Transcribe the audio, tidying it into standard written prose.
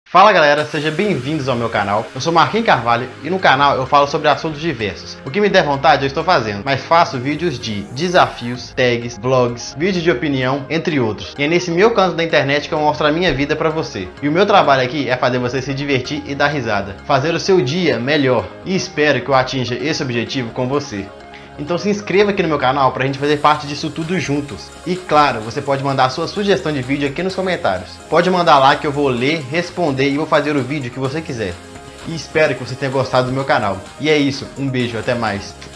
Fala galera, sejam bem-vindos ao meu canal. Eu sou Marquinhos Carvalho e no canal eu falo sobre assuntos diversos. O que me der vontade eu estou fazendo, mas faço vídeos de desafios, tags, vlogs, vídeos de opinião, entre outros. E é nesse meu canto da internet que eu mostro a minha vida pra você. E o meu trabalho aqui é fazer você se divertir e dar risada, fazer o seu dia melhor. E espero que eu atinja esse objetivo com você. Então se inscreva aqui no meu canal pra gente fazer parte disso tudo juntos. E claro, você pode mandar a sua sugestão de vídeo aqui nos comentários. Pode mandar lá que eu vou ler, responder e vou fazer o vídeo que você quiser. E espero que você tenha gostado do meu canal. E é isso, um beijo, até mais.